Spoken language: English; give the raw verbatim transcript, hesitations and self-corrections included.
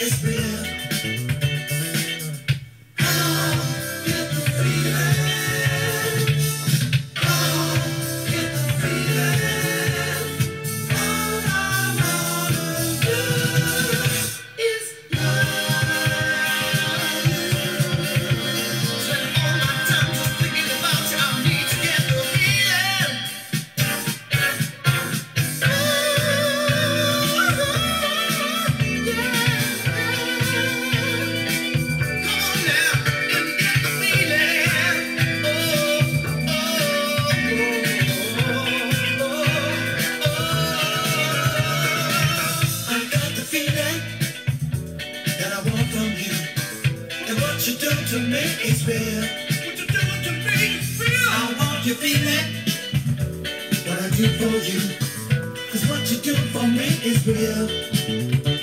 is real. Come on, get the feeling. Come on, get the feeling. All I wanna do is love you. Spend all my time just thinking about you. I need to get the feeling. Ooh, yeah. Come on now and get the feeling. Oh, oh, oh, oh, oh. I got the feeling that I want from you. And what you do to me is real. What you doing to me is real. I want your feeling. What I do for you. 'Cause what you do for me is real.